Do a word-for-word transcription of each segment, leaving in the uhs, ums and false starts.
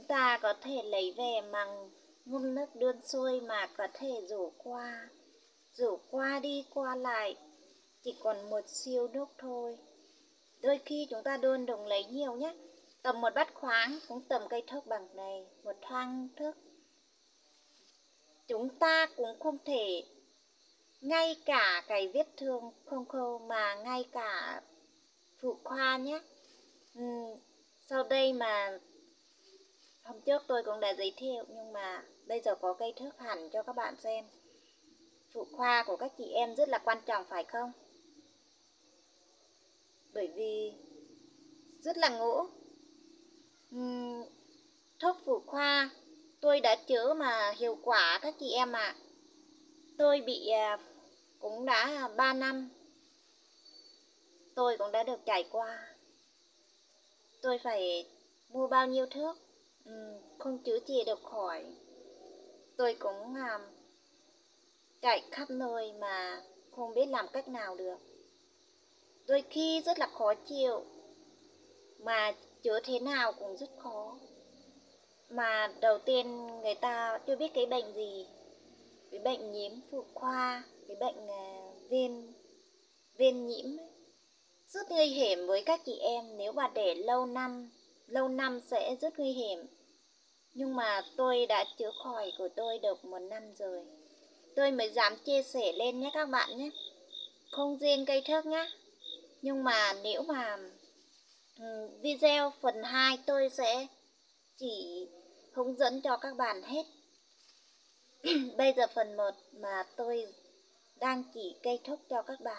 chúng ta có thể lấy về bằng ngâm nước đun sôi mà có thể rủ qua, rủ qua đi qua lại, chỉ còn một siêu nước thôi. Đôi khi chúng ta đun đừng lấy nhiều nhé, tầm một bát khoáng cũng tầm cây thước bằng này, một thang thước. Chúng ta cũng không thể ngay cả cái vết thương không khâu mà ngay cả phụ khoa nhé. uhm, Sau đây mà hôm trước tôi cũng đã giới thiệu, nhưng mà bây giờ có cây thước hẳn cho các bạn xem. Phụ khoa của các chị em rất là quan trọng phải không? Bởi vì rất là ngỗ. uhm, Thuốc phụ khoa tôi đã chữa mà hiệu quả các chị em ạ. À. Tôi bị cũng đã ba năm, tôi cũng đã được trải qua. Tôi phải mua bao nhiêu thuốc, không chữa trị được khỏi. Tôi cũng um, chạy khắp nơi mà không biết làm cách nào được. Đôi khi rất là khó chịu, mà chữa thế nào cũng rất khó. Mà đầu tiên người ta chưa biết cái bệnh gì, cái bệnh nhiễm phụ khoa, cái bệnh uh, viêm viêm nhiễm ấy, rất nguy hiểm với các chị em. Nếu mà để lâu năm lâu năm sẽ rất nguy hiểm. Nhưng mà tôi đã chữa khỏi của tôi được một năm rồi, tôi mới dám chia sẻ lên nhé các bạn nhé. Không riêng cây thước nhé, nhưng mà nếu mà um, video phần hai tôi sẽ chỉ hướng dẫn cho các bạn hết. Bây giờ phần một mà tôi đang chỉ cây thước cho các bạn.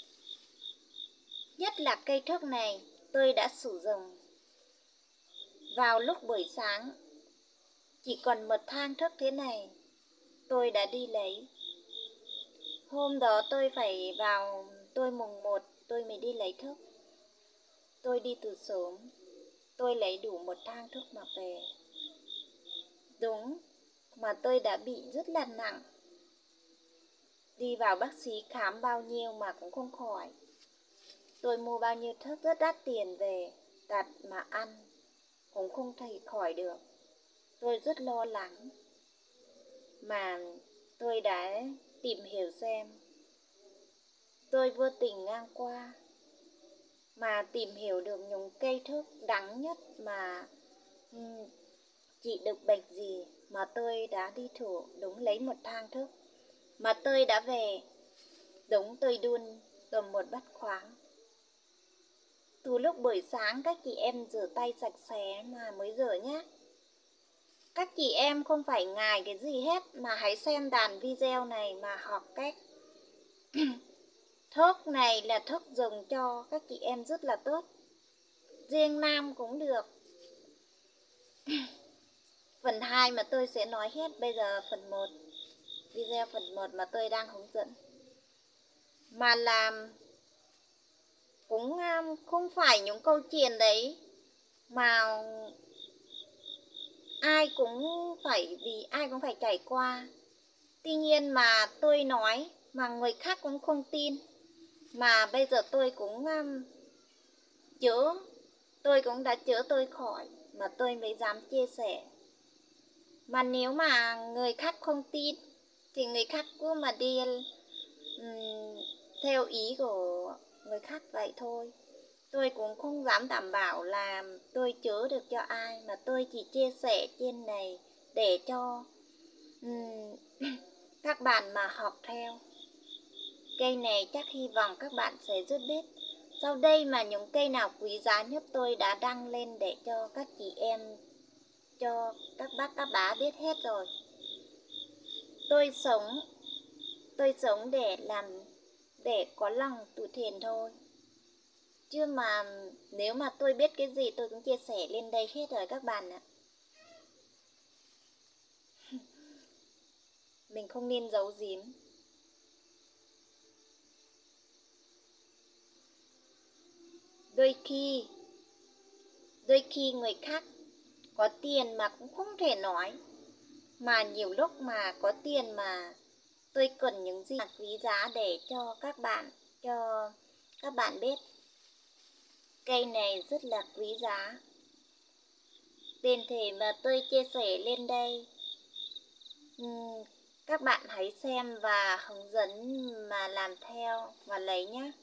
Nhất là cây thước này tôi đã sử dụng vào lúc buổi sáng, chỉ còn một thang thước thế này tôi đã đi lấy. Hôm đó tôi phải vào, tôi mùng một tôi mới đi lấy thước. Tôi đi từ sớm, tôi lấy đủ một thang thước mà về. Đúng, mà tôi đã bị rất là nặng. Đi vào bác sĩ khám bao nhiêu mà cũng không khỏi. Tôi mua bao nhiêu thuốc rất đắt tiền về, đặt mà ăn cũng không thể khỏi được. Tôi rất lo lắng. Mà tôi đã tìm hiểu xem. Tôi vô tình ngang qua mà tìm hiểu được những cây thuốc đắng nhất mà um, trị được bệnh gì, mà tôi đã đi thử đúng lấy một thang thuốc mà tôi đã về. Đúng, tôi đun tầm một bát khoáng. Từ lúc buổi sáng các chị em rửa tay sạch sẽ mà mới rửa nhé. Các chị em không phải ngại cái gì hết, mà hãy xem đàn video này mà học cách. Thuốc này là thuốc dùng cho các chị em rất là tốt, riêng nam cũng được. Phần hai mà tôi sẽ nói hết. Bây giờ phần một, video phần một mà tôi đang hướng dẫn. Mà làm cũng không phải những câu chuyện đấy mà ai cũng phải, vì ai cũng phải trải qua. Tuy nhiên mà tôi nói mà người khác cũng không tin. Mà bây giờ tôi cũng um, chữa, tôi cũng đã chữa tôi khỏi mà tôi mới dám chia sẻ. Mà nếu mà người khác không tin thì người khác cứ mà đi um, theo ý của người khác vậy thôi. Tôi cũng không dám đảm bảo là tôi chữa được cho ai, mà tôi chỉ chia sẻ trên này để cho um, các bạn mà học theo. Cây này chắc hy vọng các bạn sẽ rất biết. Sau đây mà những cây nào quý giá nhất tôi đã đăng lên để cho các chị em, cho các bác các bá biết hết rồi. Tôi sống, tôi sống để làm, để có lòng từ thiện thôi. Chứ mà nếu mà tôi biết cái gì tôi cũng chia sẻ lên đây hết rồi các bạn ạ. Mình không nên giấu giếm. Đôi khi, đôi khi người khác có tiền mà cũng không thể nói. Mà nhiều lúc mà có tiền mà tôi cần những gì quý giá để cho các bạn, cho các bạn biết. Cây này rất là quý giá. Tiền thể mà tôi chia sẻ lên đây, uhm, các bạn hãy xem và hướng dẫn mà làm theo và lấy nhé.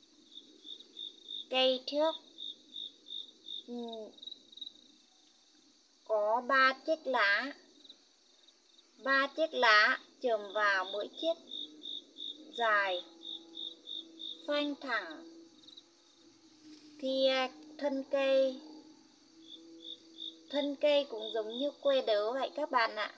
Cây thước uhm, có ba chiếc lá, ba chiếc lá chồm vào mỗi chiếc, dài, phanh thẳng. Thì thân cây, thân cây cũng giống như que đớ vậy các bạn ạ.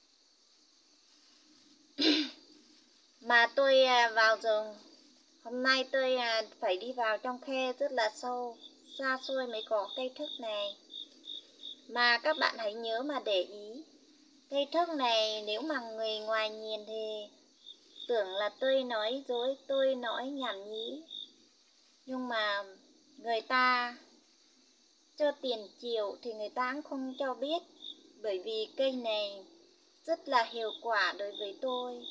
Mà tôi vào rừng, hôm nay tôi phải đi vào trong khe rất là sâu, xa xôi mới có cây thước này. Mà các bạn hãy nhớ mà để ý, cây thước này nếu mà người ngoài nhìn thì tưởng là tôi nói dối, tôi nói nhảm nhí. Nhưng mà người ta cho tiền triệu thì người ta cũng không cho biết, bởi vì cây này rất là hiệu quả đối với tôi.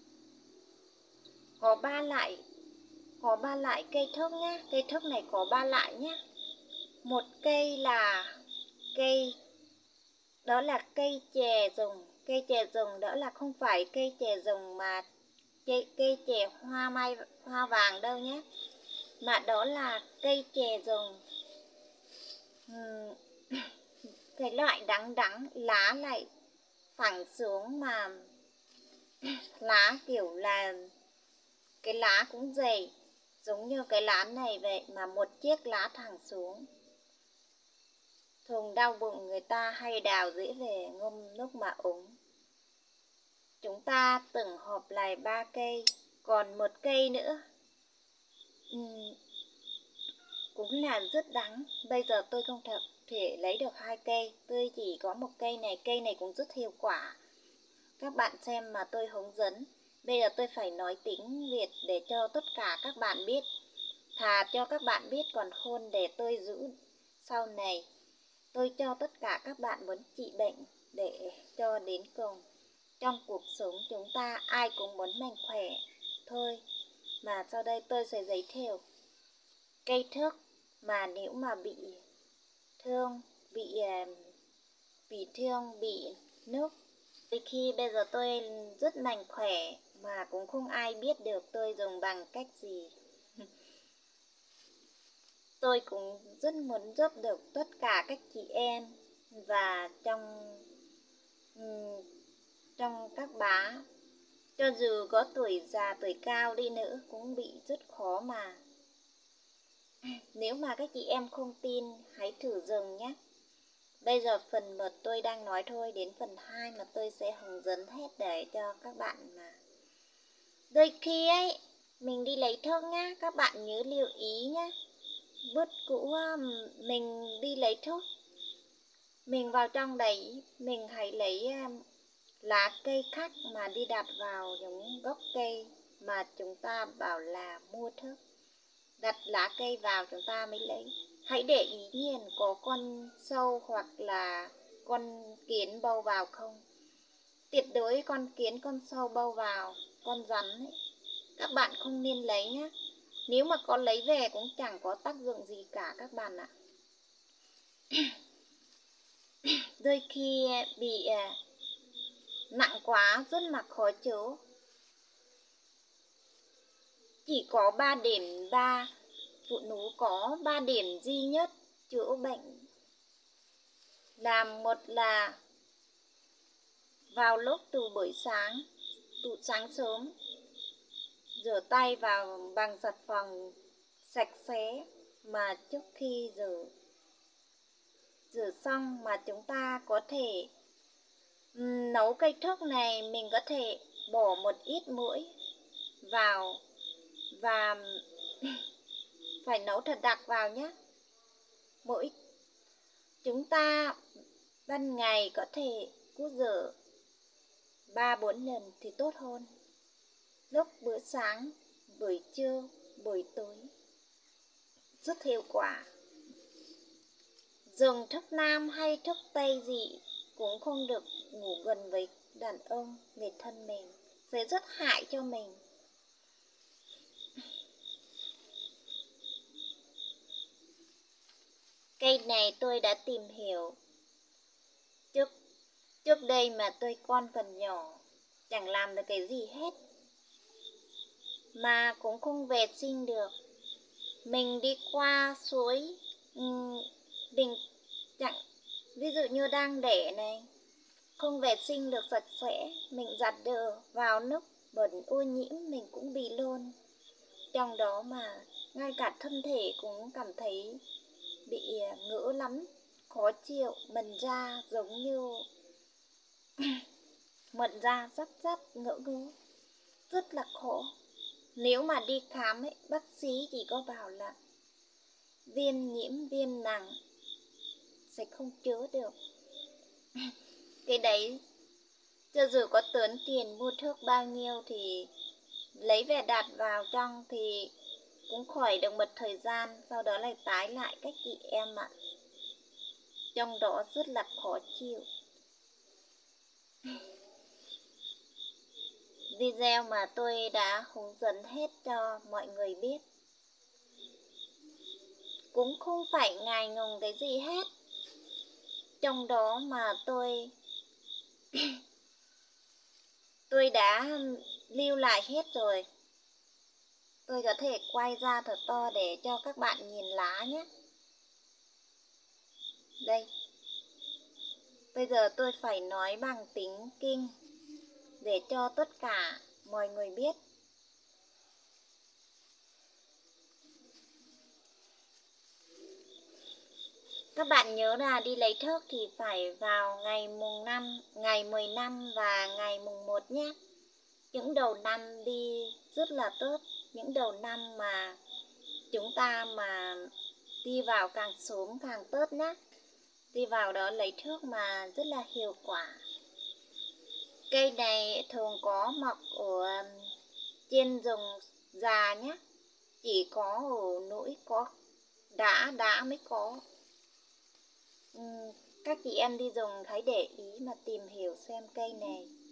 Có ba loại, có ba loại cây thước nhé. Cây thước này có ba loại nhé. Một cây là cây, đó là cây chè rồng. Cây chè rồng đó là không phải cây chè rồng mà cây, cây chè hoa mai hoa vàng đâu nhé, mà đó là cây chè rồng. Uhm, cái loại đắng đắng, lá lại phẳng xuống mà lá kiểu là cái lá cũng dày giống như cái lá này vậy, mà một chiếc lá thẳng xuống. Thường đau bụng người ta hay đào rễ về ngâm nước mà uống. Chúng ta từng họp lại ba cây, còn một cây nữa uhm, cũng là rất đắng. Bây giờ tôi không thể lấy được hai cây, tôi chỉ có một cây này. Cây này cũng rất hiệu quả, các bạn xem mà tôi hướng dẫn. Bây giờ tôi phải nói tiếng Việt để cho tất cả các bạn biết. Thà cho các bạn biết còn hơn để tôi giữ sau này. Tôi cho tất cả các bạn muốn trị bệnh để cho đến cùng. Trong cuộc sống chúng ta ai cũng muốn mạnh khỏe thôi. Mà sau đây tôi sẽ giới thiệu cây thước mà nếu mà bị thương, bị bị thương, bị nước. Vì khi bây giờ tôi rất mạnh khỏe mà cũng không ai biết được tôi dùng bằng cách gì. Tôi cũng rất muốn giúp được tất cả các chị em và trong trong các bá, cho dù có tuổi già tuổi cao đi nữa cũng bị rất khó mà. Nếu mà các chị em không tin hãy thử dùng nhé. Bây giờ phần một tôi đang nói thôi, đến phần hai mà tôi sẽ hướng dẫn hết để cho các bạn mà. Đôi khi ấy mình đi lấy thước nhá, các bạn nhớ lưu ý nhé. Bút cũ mình đi lấy thước, mình vào trong đấy mình hãy lấy lá cây khác mà đi đặt vào giống gốc cây mà chúng ta bảo là mua thước. Đặt lá cây vào chúng ta mới lấy. Hãy để ý nhìn có con sâu hoặc là con kiến bâu vào không. Tuyệt đối con kiến, con sâu bâu vào, con rắn ấy, các bạn không nên lấy nhé. Nếu mà có lấy về cũng chẳng có tác dụng gì cả các bạn ạ. Đôi khi bị nặng quá rất là khó chữa. Chỉ có ba điểm ba, phụ nữ có ba điểm duy nhất chữa bệnh. Làm một là vào lúc từ buổi sáng, từ sáng sớm, rửa tay vào bằng xà phòng sạch sẽ, mà trước khi rửa rửa xong mà chúng ta có thể um, nấu cây thước này, mình có thể bỏ một ít muỗi vào và phải nấu thật đặc vào nhé. Mỗi chúng ta ban ngày có thể cứ rửa ba bốn lần thì tốt hơn. Lúc bữa sáng, buổi trưa, buổi tối rất hiệu quả. Dùng thức nam hay thức tây gì cũng không được ngủ gần với đàn ông, người thân mình, sẽ rất hại cho mình. Cây này tôi đã tìm hiểu Trước trước đây mà tôi con còn nhỏ, chẳng làm được cái gì hết, mà cũng không vệ sinh được. Mình đi qua suối, ừm, mình chẳng, ví dụ như đang đẻ này, không vệ sinh được sạch sẽ, mình giặt đồ vào nước bẩn ô nhiễm mình cũng bị luôn. Trong đó mà ngay cả thân thể cũng cảm thấy bị à, ngứa lắm, khó chịu, mần da giống như mận da rắt rắt ngỡ ngứa, rất là khó. Nếu mà đi khám ấy, bác sĩ chỉ có bảo là viêm nhiễm viêm nặng, sẽ không chữa được. Cái đấy, cho dù có tốn tiền mua thuốc bao nhiêu thì lấy về đặt vào trong thì cũng khỏi được một thời gian, sau đó lại tái lại các chị em ạ. Trong đó rất là khó chịu. Video mà tôi đã hướng dẫn hết cho mọi người biết, cũng không phải ngại ngùng cái gì hết. Trong đó mà tôi tôi đã lưu lại hết rồi. Tôi có thể quay ra thật to để cho các bạn nhìn lá nhé. Đây. Bây giờ tôi phải nói bằng tiếng Kinh để cho tất cả mọi người biết. Các bạn nhớ là đi lấy thuốc thì phải vào ngày mùng năm, ngày mười lăm và ngày mùng một nhé. Những đầu năm đi rất là tốt. Những đầu năm mà chúng ta mà đi vào càng sớm càng tốt nhé. Đi vào đó lấy thuốc mà rất là hiệu quả. Cây này thường có mọc ở trên rừng già nhé. Chỉ có ở núi có đá đá mới có. Uhm, các chị em đi rừng hãy để ý mà tìm hiểu xem cây này